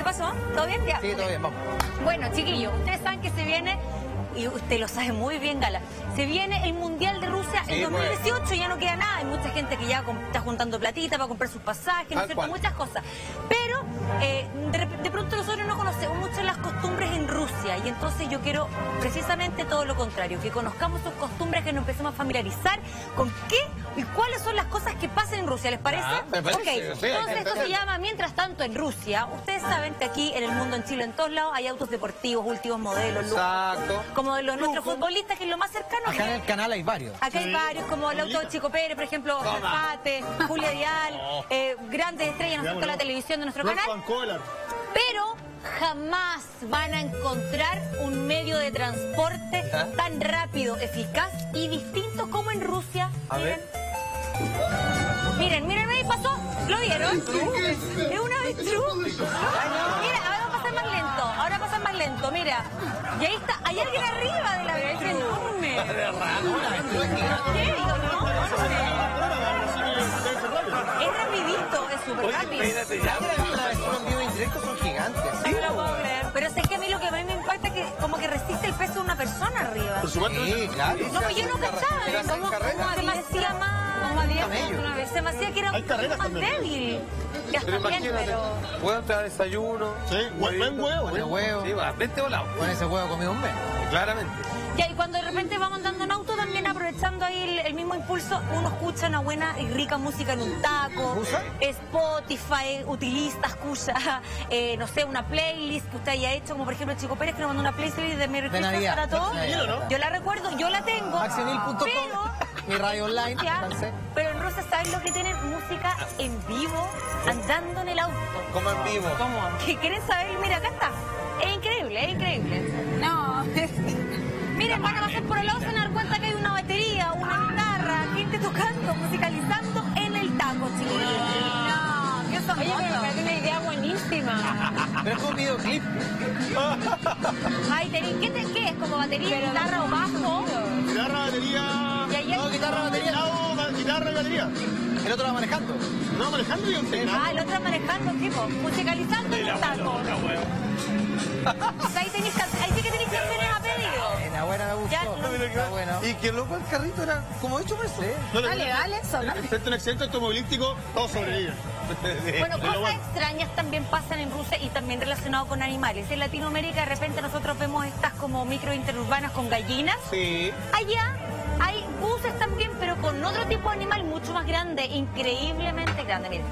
pasó? ¿Todo bien? ¿Ya? Sí, todo bien, vamos. Bueno, chiquillos, ustedes saben que se viene, y usted lo sabe muy bien, Gala, se viene el Mundial de Rusia en 2018, ya no queda nada. Hay mucha gente que ya está juntando platita para comprar sus pasajes, ¿no es cierto? Muchas cosas. Pero de pronto nosotros no conocemos mucho las costumbres en Rusia, y entonces yo quiero precisamente todo lo contrario, que conozcamos sus costumbres, que nos empecemos a familiarizar con qué y cuáles son las cosas que pasan en Rusia. ¿Les parece? Me parece. Ok, Sí, entonces esto se llama Mientras tanto en Rusia. Ustedes saben que aquí en el mundo, en Chile, en todos lados hay autos deportivos, últimos modelos, Exacto. como de los nuestros futbolistas, que es lo más cercano. Acá en el canal hay varios. Acá hay varios, como el auto de Chico Pérez, por ejemplo, Fate, Julia Dial, grandes estrellas, nosotros en la televisión de nuestro canal. Pero jamás van a encontrar un medio de transporte tan rápido, eficaz y distinto como en Rusia. A ver. Miren, ahí pasó. ¿Lo vieron? Es una avestruz. Mira, ahora va a pasar más lento. Ahora pasa más lento, mira. Y ahí está, hay alguien arriba de la avestruz. Es enorme. ¿Qué digo, no? Es rapidito, es súper rápido. Las avestruces en vivo en directo son gigantes. Sí, lo puedo creer. Pero sé que a mí lo que a mí me impacta es que como que resiste el peso de una persona arriba. Sí, claro. No, pues yo no cachaba. Como se me hacía más... Se me hacía que era más débil. Ya está bien, pero... Puedo entrar a desayuno. Sí, buen huevo. Buen huevo. Sí, va, 20 volados. Con ese huevo comido un mes. Claramente. Ya, y cuando de repente vamos andando en auto, también aprovechando ahí el mismo impulso, uno escucha una buena y rica música en un taco. ¿Usa? Spotify, utiliza, escucha, no sé, una playlist que usted haya hecho, como por ejemplo el Chico Pérez, que nos mandó una playlist de Merry Christmas Navidad. para todos. ¿no? Yo la recuerdo, yo la tengo. Maximil.com, mi radio online. Pero en Rusia, ¿saben lo que tienen? Música en vivo, andando en el auto. Como en vivo. ¿Cómo? ¿Qué quieren saber? Mira, acá está. Es increíble, es increíble. No, miren, van a pasar por el lado, se van a dar cuenta que hay una batería, una guitarra, gente tocando, musicalizando en el taco, chicos. No, ¿qué son? Oye, pero me parece una idea buenísima. Pero es como un videoclip. Ay, ¿qué es? ¿Como batería, guitarra o bajo? Guitarra, batería. No, guitarra, batería. Guitarra y batería. El otro va manejando. No, manejando y un teclado. Ah, el otro manejando, tipo, musicalizando en el taco. Ahí sí que tenéis canciones a pedido. La buena me gustó. Está bueno. Y que loco el carrito era como hecho por eso. Dale, solo. Excepto un accidente automovilístico, todo sobrevive. Bueno, cosas extrañas también pasan en Rusia y también relacionado con animales. En Latinoamérica de repente nosotros vemos estas como micro interurbanas con gallinas. Sí. Allá hay buses también, pero con otro tipo de animal mucho más grande, increíblemente grande. Miren.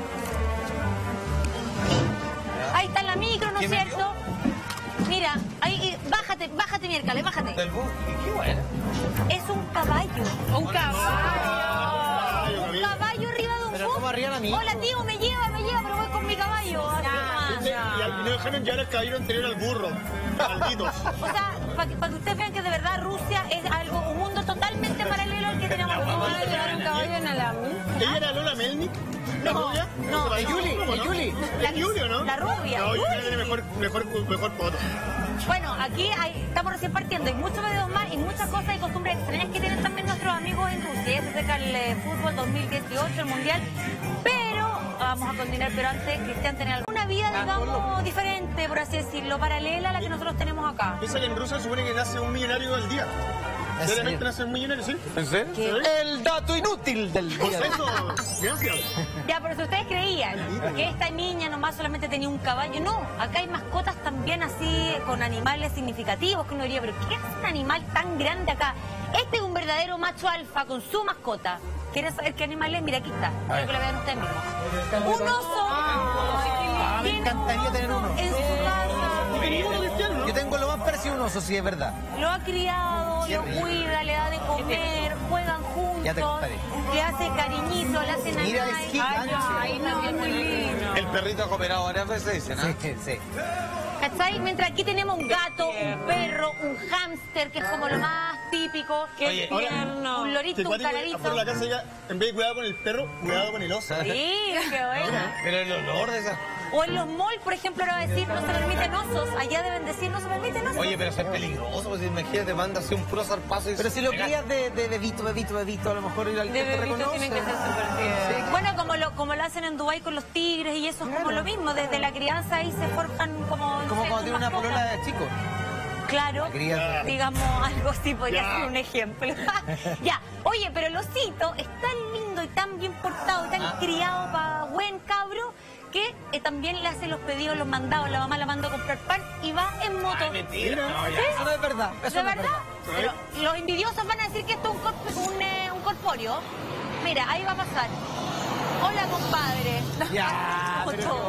Ahí está la micro, ¿no es cierto? Mira, ahí, bájate, miércoles, bájate. Del bus. Qué bueno. Es un caballo. Un caballo. Un caballo arriba de un Pero bus. como arriba la micro. Hola, tío, me lleva, pero voy con mi caballo. Y no dejaron llevar el caballero anterior al burro. Malditos. O sea, para que ustedes vean que de verdad Rusia es algo, un mundo totalmente paralelo al que tenemos. ¿Cómo van a llevar un caballo en Alamí? ¿Ella era Lola Melnik? ¿La rubia? No. ¿Es Yuli? ¿Es Yuli o no? La rubia. No, Yuli tiene mejor foto. Bueno, aquí estamos recién partiendo. Hay muchos videos más y muchas cosas y costumbres extrañas que tienen también nuestros amigos en Rusia. Ya se acerca el fútbol 2018, el mundial. Pero vamos a continuar, pero antes, Cristian, tener alguna vida, digamos, diferente, por así decirlo, paralela a la que nosotros tenemos acá. Piensa que en Rusia se supone que nace un millonario al día. ¿Realmente nace un millonario, sí? ¿En serio? El dato inútil del día. Eso, gracias. Ya, pero si ustedes creían que esta niña nomás solamente tenía un caballo, no, acá hay mascotas también así, con animales significativos, que uno diría, pero ¿qué es un animal tan grande acá? Este es un verdadero macho alfa con su mascota. ¿Quieren saber qué animal es? Mira, aquí está. Quiero que lo vean ustedes mismos. Un oso. Me encantaría tener uno. En su casa. Yo tengo lo más parecido a un oso, sí, es verdad. Lo ha criado, lo cuida, le da de comer, juegan Ya te juntos, contaré. le hace cariñito, le hace nada. Mira, es gigante. Ay, también muy lindo. El perrito ha cooperado varias veces, dicen, ¿no? Sí. ¿Cachai? Mientras aquí tenemos un gato, un perro, un hámster, que es como lo más típico. Oye, Tierno. Un lorito, un canarito. Afuera de la casa diga, en vez de cuidado con el perro, cuidado con el oso. Sí, qué bueno. Pero el olor de esa... O en los malls, por ejemplo, ahora va a decir no se permiten osos. Allá deben decir no se permiten osos. Oye, pero eso es peligroso, pues imagínate, manda así un puro zarpazo y Pero si lo crías de bebito, a lo mejor ir al De que te bebitos reconoce. tienen que ser súper tiernos. Bueno, como lo hacen en Dubái con los tigres y eso es como lo mismo. Desde la crianza ahí se forjan como... no Como sé, cuando tiene una mascotas. polola de chico. Claro, Cría- digamos algo así podría Ya. ser un ejemplo. Ya, oye, pero el osito es tan lindo y tan bien portado, y tan criado para buen cabro, que también le hace los pedidos, los mandados. La mamá la manda a comprar pan y va en moto. mentira. No, ya. Eso no es verdad. Eso ¿De no es verdad? Pero los envidiosos van a decir que esto es un corpóreo. Mira, ahí va a pasar. Hola, compadre. Ya, pero-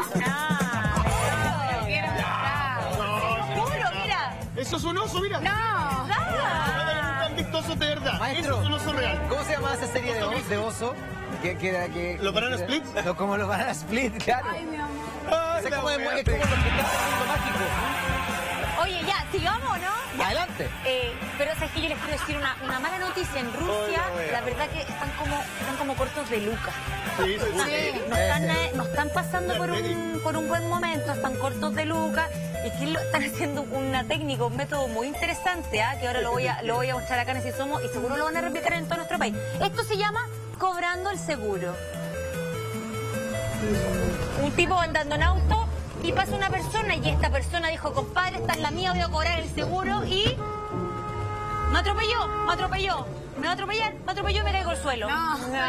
Juro, mira. Eso es un oso, mira. No. Nunca han visto osos de verdad. Maestro. Eso es un oso real. ¿Cómo se llama esa serie de oso? Que ¿Los Banana Splits? No, como los Banana Split, claro. Ay, mi amor. Es como es como los que están haciendo mágico. Oye, ya, sigamos, ¿no? Adelante. Pero es que yo les quiero decir una mala noticia. En Rusia, la verdad que están como cortos de lucas. Sí, sí. No están pasando por un buen momento, están cortos de lucas. Y que están haciendo una técnica, un método muy interesante, que ahora lo voy a mostrar acá en Así Somos y seguro lo van a replicar en todo nuestro país. Esto se llama cobrando el seguro. Un tipo andando en auto y pasa una persona y esta persona dijo, compadre, esta es la mía, voy a cobrar el seguro y... Me atropelló, me va a atropellar, me caigo al suelo. No. Me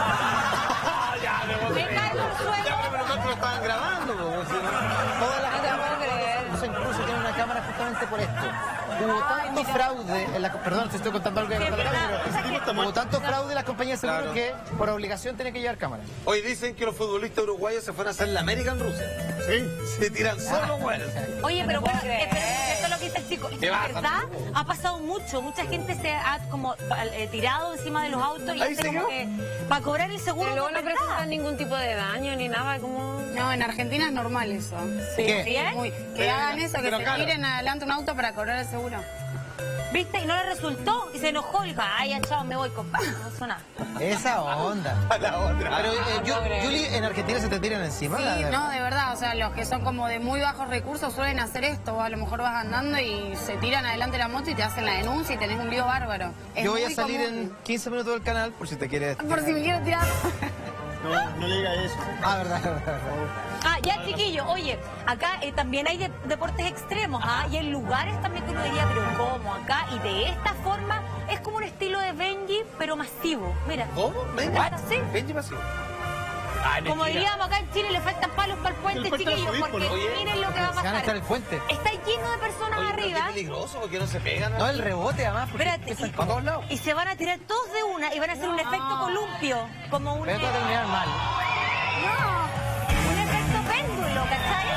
caigo al suelo. Pero más que lo estaban grabando, pues, si no. Todas las cámaras incluso tienen una cámara justamente por esto. Hubo tanto fraude en la... Perdón, te estoy contando algo de Sí, la verdad. pero hubo tanto fraude en las compañías de seguro Claro. que por obligación tienen que llevar cámara. Hoy dicen que los futbolistas uruguayos se fueron a hacer la América en Rusia. Sí. Se tiran solo, bueno. Oye, pero bueno, pero esto es lo que dice el chico. Y ¿Qué de pasa? verdad ha pasado mucho. Mucha gente se ha como tirado encima de los autos y ¿Ahí hace siguió? como que para cobrar el seguro. Pero luego no ¿verdad? presentan ningún tipo de daño ni nada, como... No, en Argentina es normal eso. ¿Qué? ¿Sí, eh? Muy- que hagan eso, que pero se claro. tiren adelante un auto para cobrar el seguro. ¿Viste? Y no le resultó y se enojó y dijo, ay, ya chao, me voy, compadre. No pasó nada. Esa onda. A la otra. Pero, Yuli, ¿en Argentina se te tiran encima? Sí, no, de verdad, o sea, los que son como de muy bajos recursos suelen hacer esto, o a lo mejor vas andando y se tiran adelante la moto y te hacen la denuncia y tenés un lío bárbaro. Es Yo voy a muy salir común. en 15 minutos del canal por si te quieres... Por si me quiero tirar. No le diga eso. Ah, verdad. Ah, ya, chiquillo, oye, acá también hay deportes extremos, y hay lugares también que uno diría, pero ¿cómo acá? Y de esta forma es como un estilo de Benji, pero masivo. Mira. ¿Cómo? Benji. Sí. Benji masivo. Ay, Como mentira. diríamos acá en Chile, le faltan palos para el puente, Le falta chiquillos, subir, porque oye, miren lo que va a Se van a echar pasar. el puente. Está lleno de personas Oye, pero arriba. qué peligroso, porque no se pegan. No, el rebote además. Porque Espérate, empiezan y, para todos lados. y se van a tirar todos de una y van a hacer un efecto columpio, como un, Pero esto va a terminar mal. un efecto péndulo, ¿cachai?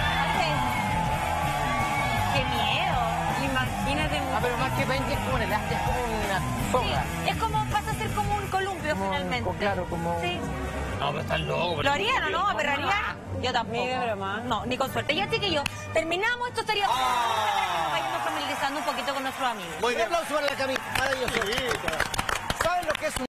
¡Qué miedo! Imagínate... Ah, pero más que Benji es como un elástico, es como una soga. Es como, pasa a ser como un columpio Como- finalmente. claro, como- Sí. No, pero están locos. ¿Lo harían o no? ¿Pero harían? Yo tampoco. Ni de broma. No, ni con suerte. Ya, chiquillos, terminamos. Esto estaría... Vayamos familiarizando un poquito con nuestros amigos. Muy Un bien. aplauso para la camisa. Maravilloso. ¿Saben lo que es un